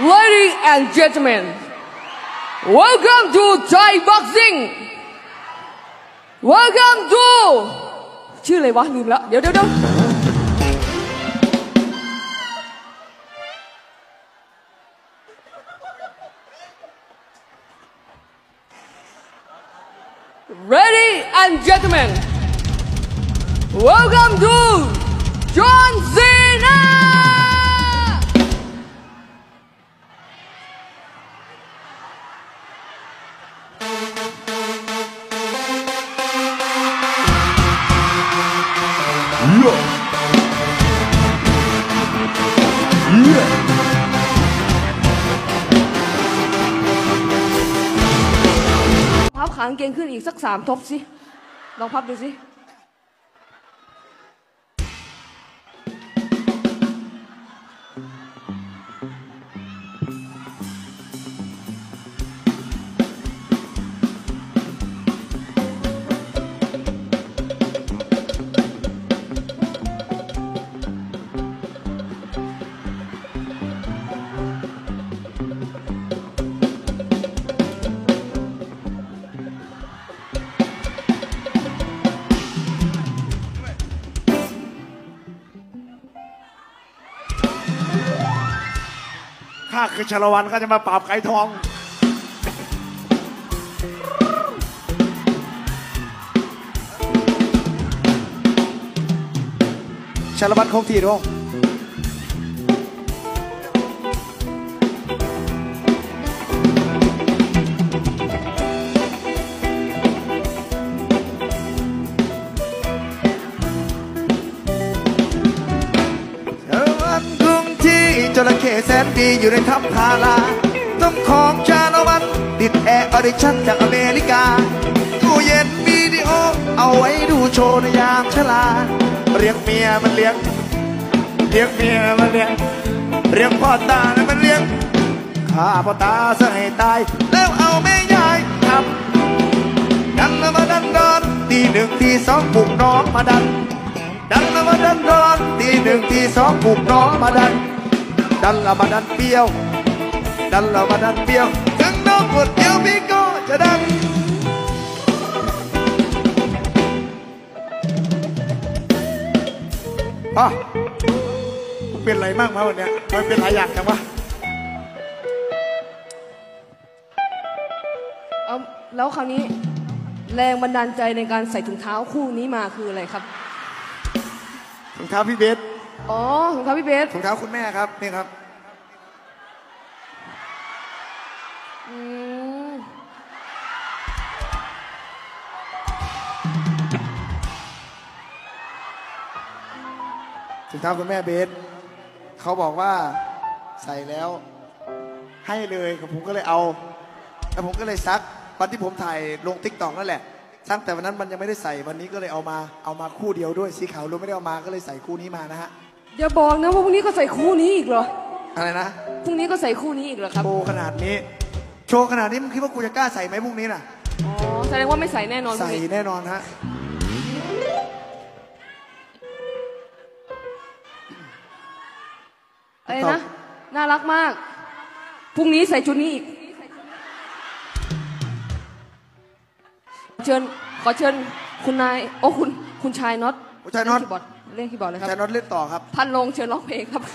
Ladies and gentlemen, welcome to Thai Boxing. Welcome to ชื่ออะไรวะลืมแล้วเดี๋ยวReady and gentlemen, welcome to John Cena.พับขากางเกงขึ้นอีกสัก3 ทบสิลองพับดูสิข้าคือชาละวันก็จะมาปราบไก่ทองชาละวันคงที่ด้วยจระเข้แสนดีอยู่ในถ้ำพาราต้องของชาละวันติดแอร์ออดิชั่นจากอเมริกาตู้เย็นวิดีโอเอาไว้ดูโชว์ในยามชราเรียกเมียมันเลี้ยงเมียมันเลี้ยงพ่อตาเนี่ยมันเลี้ยงข้าพ่อตาซะให้ตายแล้วเอาแม่ยายทำดันมาดันดอนตี 1 ตี 2ปลุกน้องมาดันมาดันดอนตี 1 ตี 2ปลุกน้องมาดันละมาดันเปี้ยวถึงน้องปวดเอวพี่ก็จะดังเป็นไรมากมาวันนี้มันเป็นหลายอย่างจังวะแล้วคราวนี้แรงบันดาลใจในการใส่ถุงเท้าคู่นี้มาคืออะไรครับถุงเท้าพี่เบสถุงเท้าพี่เบสถุงเท้าคุณแม่ครับนี่ครับถุงเท้าคุณแม่เบสเขาบอกว่าใส่แล้วให้เลยผมก็เลยเอาแล้วผมก็เลยซักวันที่ผมถ่ายลงTikTokนั่นแหละซักแต่วันนั้นมันยังไม่ได้ใส่วันนี้ก็เลยเอามาคู่เดียวด้วยสีขาวรู้ไม่ได้เอามาก็เลยใส่คู่นี้มานะฮะอย่าบอกนะว่าพรุ่งนี้ก็ใส่คู่นี้อีกเหรออะไรนะพรุ่งนี้ก็ใส่คู่นี้อีกเหรอครับโชว์ขนาดนี้มึงคิดว่ากูจะกล้าใส่ไหมพรุ่งนี้น่ะแสดงว่าไม่ใส่แน่นอนใส่แน่นอนฮะอะไรนะน่ารักมากพรุ่งนี้ใส่ชุดนี้อีกขอเชิญคุณนายคุณชายน็อตชายน็อตเล่นคีย์บอร์ดเลยครับชายน็อตเล่นต่อครับพันลงเชิญร้องเพลงครับ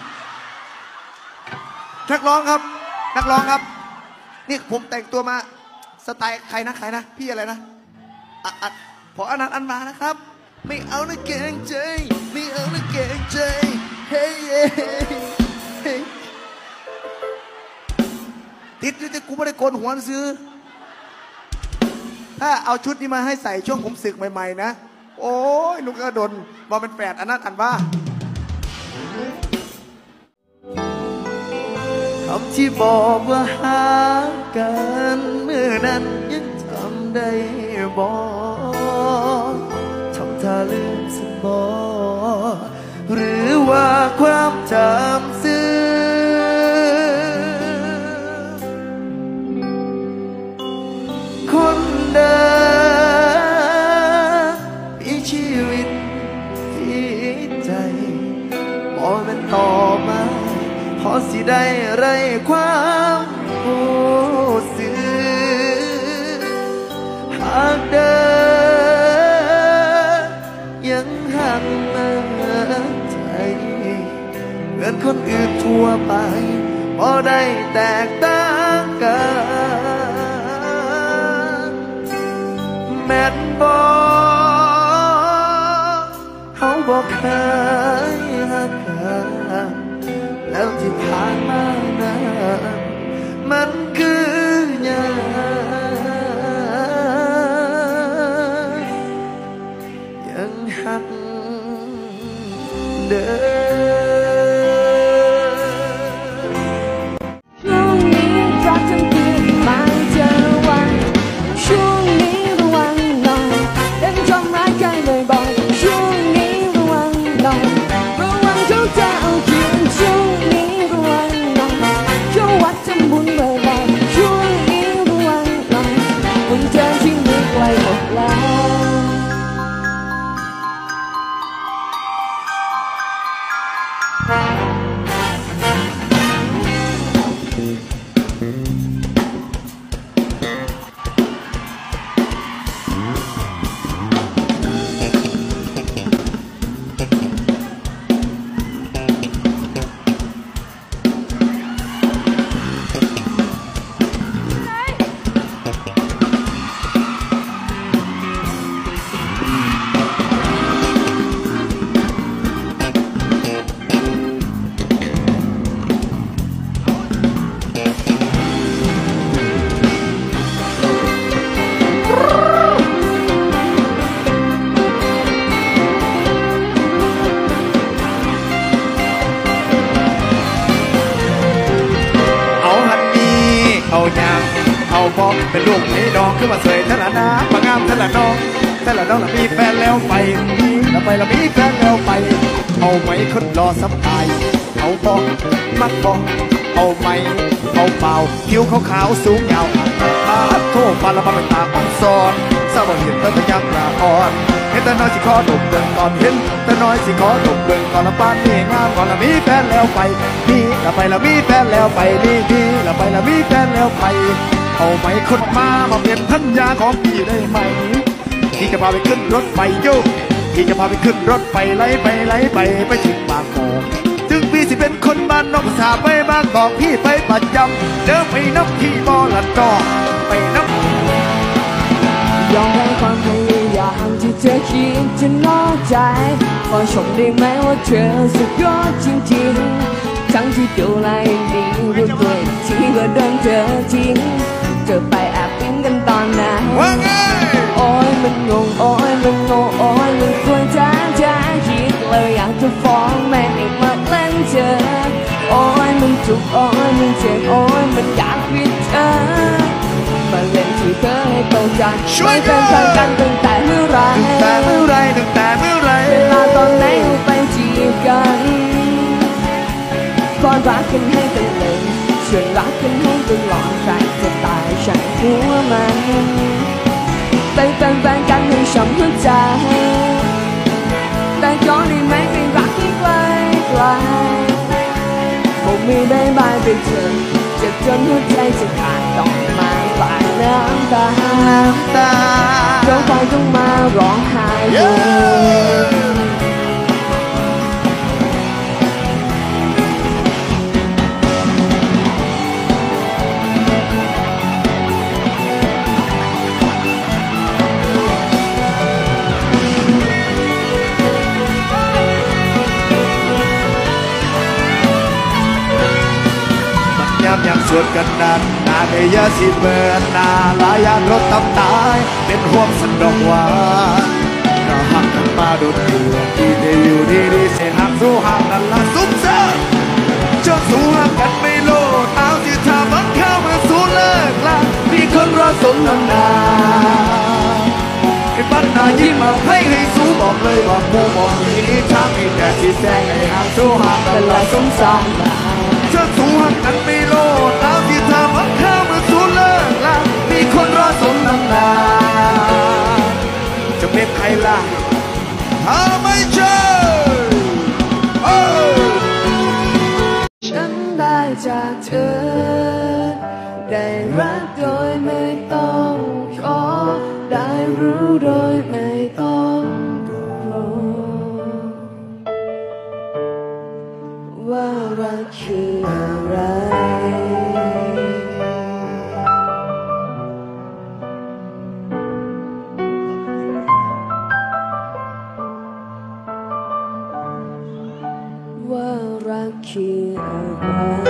นักร้องครับนี่ผมแต่งตัวมาสไตล์ใครนะพี่อะไรนะพออนันต์อันมานะครับไม่เอานะเกรงใจไม่เอานะเกรงใจเฮ้ยติดแต่กูไม่ได้โกนหัวซื้อถ้าเอาชุดนี้มาให้ใส่ช่วงผมศึกใหม่ๆนะโอ้ยลูกกระดนบอกเป็นแฝดอันนั้นอันว่าคำที่บอกว่าหากันเมื่อนั้นยังจำได้บอกทำท่าลืมสมอหรือว่าความจำซึ้งคนเดิมมีชีวิตที่ใจบอกมันต่อมาพอสิได้ไรความโอ้สื่อหากเดินยังหักใจเหมือนคนอื่นทั่วไปพอได้แตกต่างกันแม่นบอกเขาบอกเคยหักกันแล้วที่ผ่านมานั้นมันคือยังหักเดิมช่วงนี้รักทั้งคืนมาเจอวันช่วงนี้ระวังหน่อยเล่นทำร้ายกันบ่อยๆช่วงนี้ระวังหน่อยระวังเขาจะเอาคืนช่วงนี้ระวังหน่อยเขาวัดทำบุญบ่อยๆช่วงนี้ระวังหน่อยคุณเจอที่มือไกลหมดแล้วเอาบอกเป็นลูกนี่น้องขึ้นมาเสยทะละนาปางามทะละน้องละมีแฟนแล้วไปแล้วไปละมีแฟนแล้วไปเอาไหมคนรอสับตายเอาบอกมักบอกเอาไหมเอาเปล่าผิวขาวสูงยาวตาโทษปาละมาเป็นตาอ่อนซ้อนสาวเห็นแต่ยังหน้าอ่อนเห็นแต่น้อยสิขอดมเบิ่งก่อนเห็นแต่น้อยสิขอดมเบิ่งก่อนละปานนี่งามก่อนละมีแฟนแล้วไปนี่ละไปละมีแฟนแล้วไปนี่ละไปละมีแฟนแล้วไปเอาไหมคนมาเปลี่ยนพันยาของพี่ได้ไหมพี่จะพาไปขึ้นรถไฟโยกพี่จะพาไปขึ้นรถไฟไล่ไปถึงบางกอกถึงพี่สิเป็นคนบ้านนอกสาไปบางกอกพี่ไปประจำเดินไปนับพี่บอลัดดอกไปนับยอมให้ความพยายามที่เธอคิดจะนอกใจขอชมได้ไหมว่าเธอสุดยอดจริงๆทั้งที่ดูแลดีรู้ตัวทีก็โดนเธอทิ้งเจอไปแอบปิ้งกันตอนนั้นโอ้ยมันงงโอ้ยมันโง่โอ้ยมันควรจะคิดเลยอยากจะฟ้องแม่ให้มาเล่นเธอโอ้ยมันจุกโอ้ยมันเจ็บโอ้ยมันอยากผิดเธอมาเล่นที่เธอให้ตกใจไม่เป็นแฟนกันตั้งแต่เมื่อไรเวลาตอนไหนไปจีบกันก่อนรักกันให้เป็นเลยชวนรักกันให้ตลอดใครจะตายฉันหัวมันเป็นแฟนกันให้ช้ำหัวใจแต่ก็ได้ไหมไม่รักที่ไกลคงไม่ได้บายไปเจอเจ็บจนหัวใจจะขาดต้องมาปาดน้ำตาร้องไห้ต้องมาร้องไห้ยังสวดกันนานนาเดียสิเบิร์นนาลายานรถตำตายเป็นห่วงสันดอกว่าก็หักกันมาโดนเดือดที่ได้อยู่ดีเสียหักสู้หักนั่นละสุดเจ้าจนสู้หักกันไม่โลดเอาที่ทำมันเข้ามาสู้เลิกละมีคนรอสมน้ำหนาไอ้ปัญหายิ้มมาให้สู้บอกเลยบอกมูบอกนี้ทางมีแต่ที่แซงให้หักสู้หักกันละสงสารจะสู้หักกันไม่โลดเอาที่ทำมันเข้ามาสู้เลิกละมีคนรอสมน้ำหนาจะเป็นใครล่ะถ้าไม่ใช่ฉันคืออะไรว่ารักคืออะไร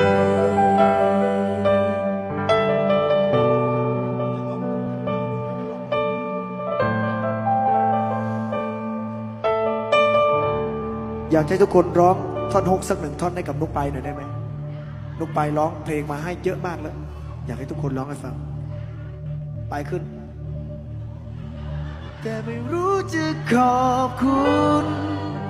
อยากให้ทุกคนร้องท่อนฮุกสักหนึ่งท่อนให้กับนุกไปหน่อยได้ไหมนุกไปร้องเพลงมาให้เยอะมากแล้วอยากให้ทุกคนร้องให้ฟังไปขึ้นแต่ไม่รู้จะขอบคุณ